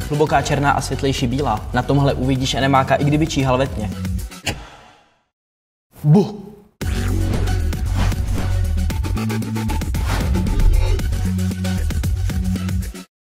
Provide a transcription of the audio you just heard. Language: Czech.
hluboká černá a světlejší bílá. Na tomhle uvidíš enemáka, i kdyby číhal ve tmě. Buh!